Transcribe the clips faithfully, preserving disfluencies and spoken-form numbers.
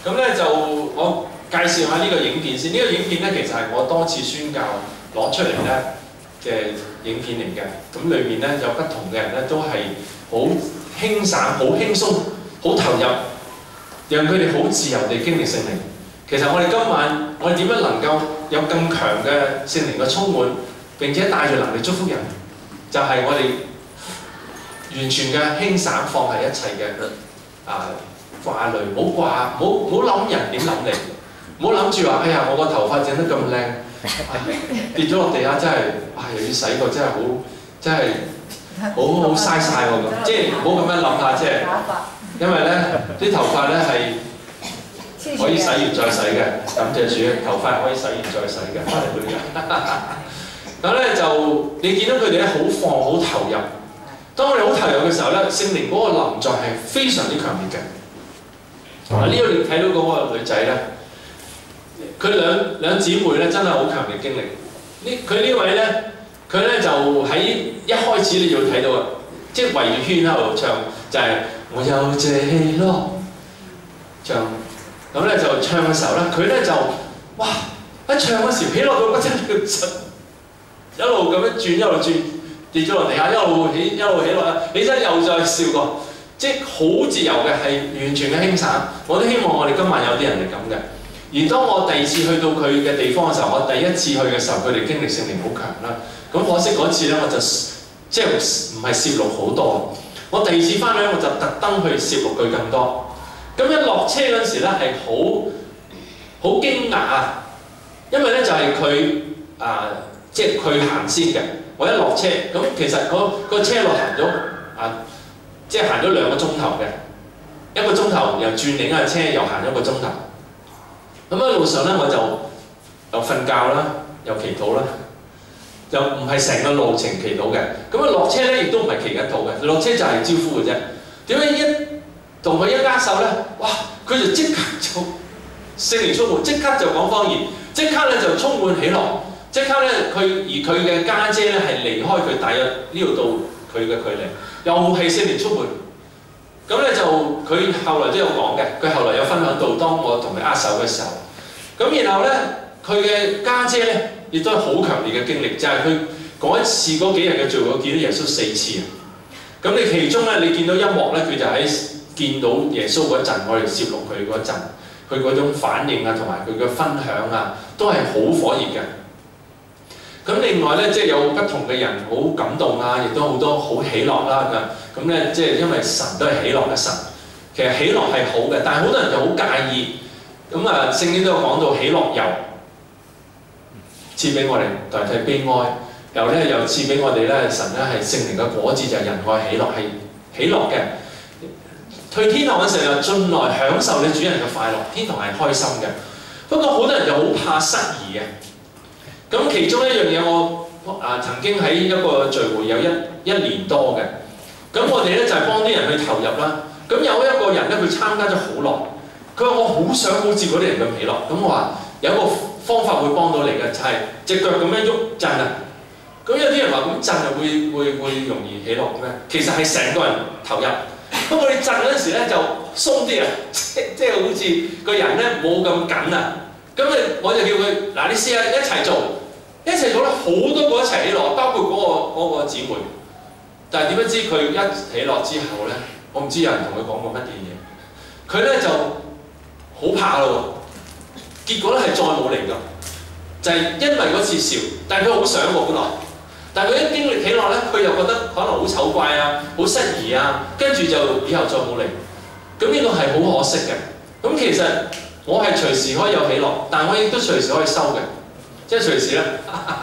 咁咧就我介紹下呢個影片先。呢、這個影片咧其實係我多次宣教攞出嚟咧嘅影片嚟嘅。咁裏面咧有不同嘅人咧都係好輕省、好輕鬆、好投入，讓佢哋好自由地經歷聖靈。其實我哋今晚我哋點樣能夠有更強嘅聖靈嘅充滿，並且帶住能力祝福人，就係、是、我哋完全嘅輕省放下一切嘅啊掛慮，唔好掛，唔好唔好諗人點諗你，唔好諗住話哎呀我個頭髮整得咁靚，跌咗落地下真係啊又要洗過，真係好真係好好嘥晒喎咁，即係唔好咁樣諗下，即係因為咧啲頭髮咧係可以洗完再洗嘅，感謝主，頭髮可以洗完再洗嘅，翻嚟嗰啲人。咁咧就你見到佢哋咧好放好投入，當我哋好投入嘅時候咧，聖靈嗰個臨在係非常之強烈嘅。嗱呢度你睇到嗰個女仔咧，佢兩兩姊妹咧真係好強烈經歷。呢佢呢位咧，佢咧就喺一開始你要睇到啊，即係圍住圈喺度唱，就係、是、我有這喜樂唱。咁咧就唱嘅時候咧，佢咧就哇一唱嗰時喜樂到不得了，一路咁樣轉一路轉，跌咗落地下，一路起一路起落啦，起身又再笑過。即係好自由嘅，係完全嘅輕省。我都希望我哋今晚有啲人係咁嘅。而當我第二次去到佢嘅地方嘅時候，我第一次去嘅時候，佢哋經歷聖靈好強啦。咁可惜嗰次咧，我就即係唔係攝錄好多。我第二次翻去我就特登去攝錄佢更多。咁一落車嗰時咧係好好驚訝啊！因為咧就係佢啊，即係佢行先嘅。我一落車，咁其實嗰個車路行咗啊。即係行咗兩個鐘頭嘅，一個鐘頭又轉另一架車，又行咗一個鐘頭。咁喺路上咧，我就又瞓覺啦，又祈禱啦，就唔係成個路程祈禱嘅。咁啊落車咧，亦都唔係祈緊禱嘅，落車就係招呼嘅啫。點解一同佢一握手咧？哇！佢就即刻就聖靈充滿，即刻就講方言，即刻咧就充滿喜樂，即刻咧佢而佢嘅家姐咧係離開佢大約呢度到佢嘅距離。又係聖靈充滿，咁咧就佢後來都有講嘅，佢後來有分享到當我同佢握手嘅時候，咁然後咧佢嘅家姐咧亦都係好強烈嘅經歷，就係佢嗰一次嗰幾日嘅聚會，我見到耶穌四次啊！咁你其中咧你見到一幕咧，佢就喺見到耶穌嗰陣，我哋攝錄佢嗰陣，佢嗰種反應啊，同埋佢嘅分享啊，都係好火熱嘅。咁另外咧，即係有不同嘅人好感動啊，亦都好多好喜樂啦㗎。咁咧，即係因為神都係喜樂嘅神，其實喜樂係好嘅，但係好多人就好介意。咁啊，聖經都有講到喜樂油賜俾我哋代替悲哀，又咧又賜俾我哋咧，神咧係聖靈嘅果子就係仁愛喜樂，係喜樂嘅。去天堂嘅時候，進來享受你主人嘅快樂，天堂係開心嘅。不過好多人就好怕失儀嘅。咁其中一樣嘢，我啊曾經喺一個聚會有一一年多嘅，咁我哋咧就係、是、幫啲人去投入啦。咁有一個人咧，佢參加咗好耐，佢話我好想好似嗰啲人咁喜樂。咁我話有一個方法會幫到你嘅，就係、是、隻腳咁樣喐震啊。咁有啲人話咁震係會會會容易喜樂咩？其實係成個人投入。不過你震嗰陣時咧就鬆啲啊，即即係好似個人咧冇咁緊啊。咁你我就叫佢嗱，你試下一齊做。一齊做咧，好多個一齊起落，包括嗰、那個嗰、那個姊妹。但係點不知佢一起落之後咧，我唔知有人同佢講過乜嘢嘢。佢咧就好怕咯喎，結果咧係再冇嚟㗎，就係、是、因為嗰次笑，但係佢好想喎本來。但係佢一經歷起落咧，佢又覺得可能好醜怪啊，好失儀啊，跟住就以後再冇嚟。咁呢個係好可惜嘅。咁其實我係隨時可以有起落，但係我亦都隨時可以收嘅。即係隨時咧，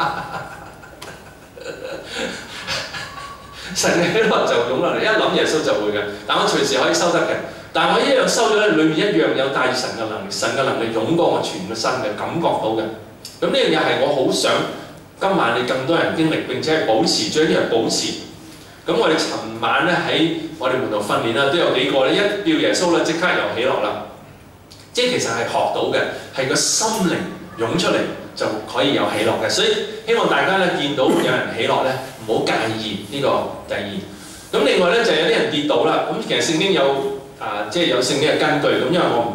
神嘅喜樂就湧落嚟，一諗耶穌就會嘅。但我隨時可以收得嘅，但係我一樣收咗咧，裏面一樣有帶住神嘅能力，神嘅能力湧過我全個身嘅，感覺到嘅。咁呢樣嘢係我好想今晚你更多人經歷，並且係保持，最緊要係保持。咁我哋尋晚咧喺我哋門徒訓練啦，都有幾個咧，一叫耶穌咧即刻又喜樂啦。即係其實係學到嘅，係個心靈湧出嚟。就可以有喜樂嘅，所以希望大家咧見到有人喜樂咧，唔好介意呢、這個第二。咁另外咧就有啲人跌倒啦。咁其實聖經有啊，即、呃、係、就是、有聖經嘅根據。咁因為我唔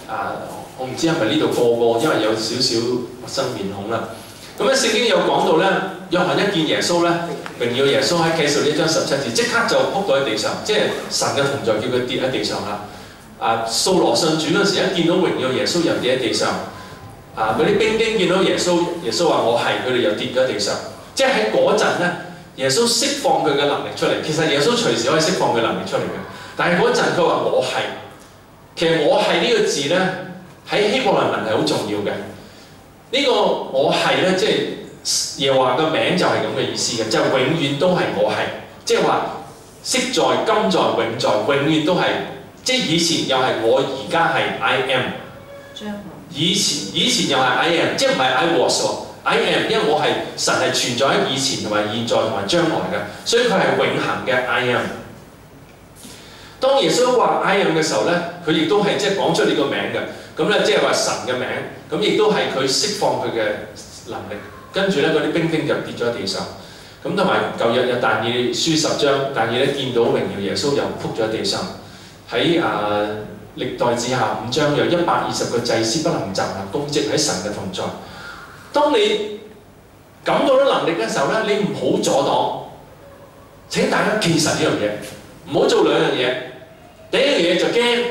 啊，我唔知係咪呢度個個，因為有少少陌生面孔啦。咁咧聖經有講到咧，約翰一見耶穌咧，榮耀耶穌喺啟示錄呢章十七節，即刻就仆到喺地上，即係神嘅同在叫佢跌喺地上啦。啊，掃羅信主嗰陣時，一見到榮耀耶穌又跌喺地上。啊，嗰啲兵丁見到耶穌，耶穌話我係，佢哋又跌咗喺地上。即係喺嗰陣咧，耶穌釋放佢嘅能力出嚟。其實耶穌隨時可以釋放佢能力出嚟嘅，但係嗰陣佢話我係。其實我係呢個字咧，喺希伯來文係好重要嘅。呢、這個我係咧，即係耶和華嘅名就係咁嘅意思嘅，就係、是、永遠都係我係，即係話昔在、今在、永在，永遠都係。即係以前又係我，而家係 I am。以前以前又係 I am， 即係唔係 I was 喎 I am， 因為我係神係存在喺以前同埋現在同埋將來嘅，所以佢係永恆嘅 I am。當耶穌話 I am 嘅時候咧，佢亦都係即係講出你個名嘅，咁咧即係話神嘅名，咁亦都係佢釋放佢嘅能力。跟住咧嗰啲兵丁就跌咗喺地上，咁同埋舊約有但以理書十章，但以理見到榮耀耶穌又仆咗喺地上。喺啊、呃、歷代志下五章有一百二十個祭司不能站立供職喺神嘅同在。當你感到咗能力嘅時候咧，你唔好阻擋。請大家記實呢樣嘢，唔好做兩樣嘢。第一樣嘢就驚，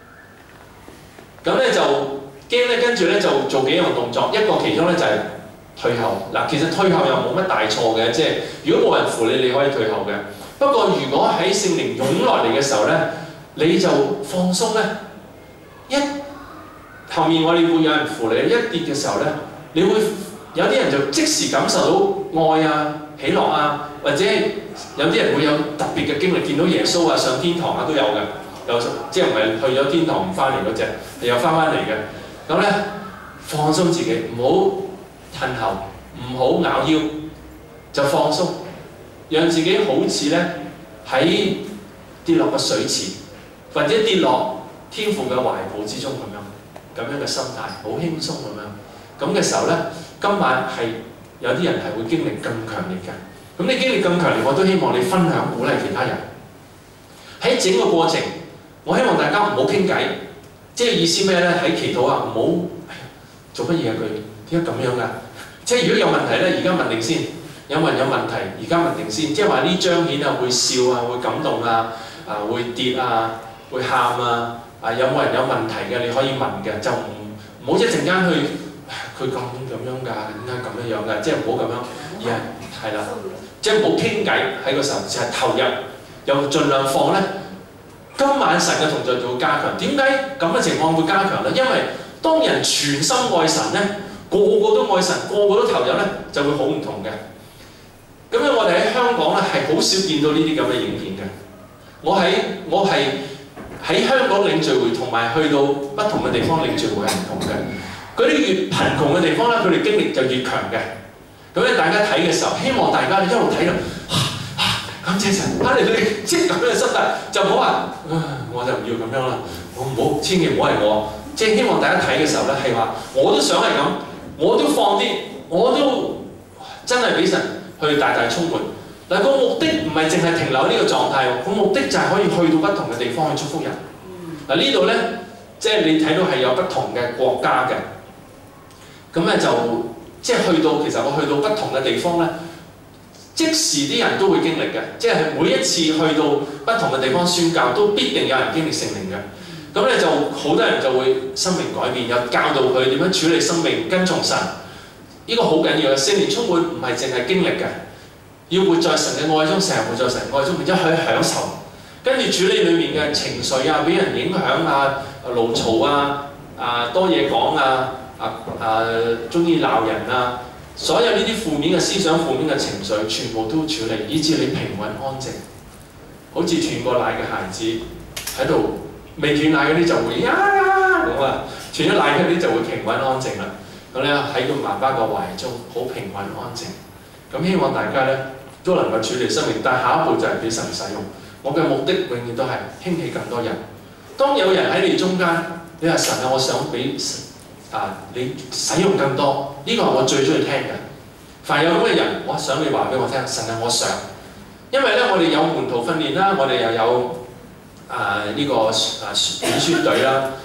咁咧就驚咧，跟住咧就做幾樣動作。一個其中咧就係退後。嗱，其實退後又冇乜大錯嘅，即係如果冇人扶你，你可以退後嘅。不過如果喺聖靈湧落嚟嘅時候咧，你就放鬆咧，一後面我哋會有人扶你，一跌嘅時候咧，你會有啲人就即時感受到愛啊、喜樂啊，或者有啲人會有特別嘅經歷，見到耶穌啊、上天堂啊都有嘅，有即係唔係去咗天堂唔翻嚟嗰隻，係有翻翻嚟嘅。咁咧放鬆自己，唔好褪後，唔好咬腰，就放鬆，讓自己好似咧喺跌落個水池。或者跌落天父嘅懷抱之中咁樣，咁樣嘅心態，好輕鬆咁樣。咁嘅時候咧，今晚係有啲人係會經歷更強烈嘅。咁你經歷更強烈，我都希望你分享鼓勵其他人。喺整個過程，我希望大家唔好傾偈，即係意思咩咧？喺祈禱啊，唔好、哎、做乜嘢啊佢？點解咁樣㗎？即係如果有問題咧，而家問定先。有冇人有問題？而家問定先。即係話呢彰顯啊，會笑啊，會感動啊，啊會跌啊。會喊啊！啊有冇人有問題嘅？你可以問嘅，就唔唔好一陣間去佢咁咁樣㗎，點解咁樣樣㗎？即係唔好咁樣，而係係啦，即係唔好傾偈喺個時候，就係投入，又盡量放咧。今晚神嘅同在就會加強。點解咁嘅情況會加強咧？因為當人全心愛神咧，個個都愛神，個個都投入咧，就會好唔同嘅。咁樣我哋喺香港咧係好少見到呢啲咁嘅影片嘅。我喺我係。喺香港領聚會同埋去到不同嘅地方領聚會係唔同嘅。嗰啲越貧窮嘅地方咧，佢哋經歷就越強嘅。咁咧，大家睇嘅時候，希望大家一路睇到，感謝神，啊你你即係咁樣嘅心態，就唔好話，我就唔要咁樣啦。我唔好，千祈唔好係我。即係希望大家睇嘅時候咧，係話我都想係咁，我都放啲，我都真係俾神去大大充滿。嗱，個目的唔係淨係停留喺呢個狀態，個目的就係可以去到不同嘅地方去祝福人。嗱、嗯、呢度咧，即係你睇到係有不同嘅國家嘅，咁咧就即係去到其實我去到不同嘅地方咧，即時啲人都會經歷嘅，即係每一次去到不同嘅地方宣教，都必定有人經歷聖靈嘅。咁咧就好多人就會生命改變，有教導佢點樣處理生命，跟從神。呢、這個好緊要嘅，聖靈充滿唔係淨係經歷嘅。要活在神嘅愛中，成日活在神愛中，然之後去享受，跟住處理裏面嘅情緒啊，俾人影響啊，怒嘈啊，啊多嘢講啊，啊啊中意鬧人啊，所有呢啲負面嘅思想、負面嘅情緒，全部都處理，以至你平穩安靜，好似斷過奶嘅孩子喺度，未斷奶嗰啲就會呀咁啊，斷咗奶嗰啲就會平穩安靜啦。咁咧喺個媽媽個懷中，好平穩安靜。咁希望大家咧都能夠處理生命，但係下一步就係俾神使用。我嘅目的永遠都係興起更多人。當有人喺你中間，你話神啊，我想俾啊你使用更多，呢、這個係我最中意聽嘅。凡有咁嘅人，我想你話俾我聽，神啊，我想。因為咧，我哋有門徒訓練啦，我哋又有啊呢、這個啊短宣隊啦。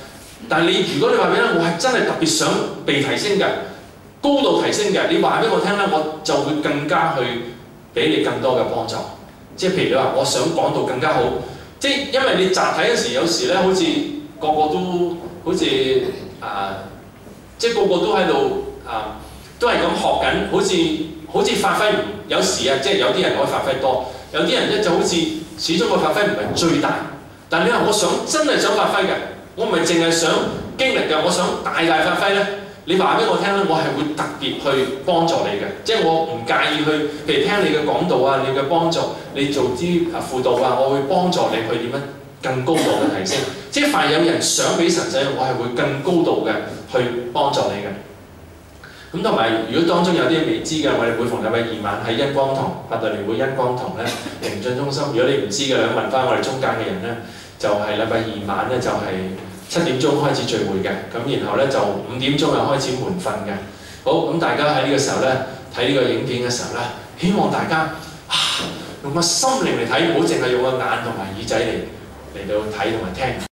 但係你如果你話俾我，我係真係特別想被提升嘅，高度提升嘅，你話俾我聽咧，我就會更加去俾你更多嘅幫助。即係譬如你話，我想講到更加好，即係因為你集體嗰時，有時咧好似個個都好似啊，即係個個都喺度啊，都係咁學緊，好似好似發揮唔有時啊，即係有啲人可以發揮多，有啲人咧就好似始終個發揮唔係最大。但係你話我想真係想發揮嘅，我唔係淨係想經歷嘅，我想大大發揮咧。你話俾我聽咧，我係會特別去幫助你嘅，即係我唔介意去，譬如聽你嘅講道啊，你嘅幫助，你做啲啊輔導啊，我會幫助你去點樣更高度嘅提升。即係凡有人想俾神使用，我係會更高度嘅去幫助你嘅。咁同埋，如果當中有啲未知嘅，我哋每逢禮拜二晚喺恩光堂、八代聯會恩光堂咧靈進中心。如果你唔知嘅，你問翻我哋中間嘅人咧，就係禮拜二晚咧就係、是。七點鐘開始聚會嘅，咁然後咧就五點鐘又開始門訓嘅。好，咁大家喺呢個時候咧睇呢個影片嘅時候咧，希望大家啊用個心靈嚟睇，唔好淨係用個眼同埋耳仔嚟嚟到睇同埋聽。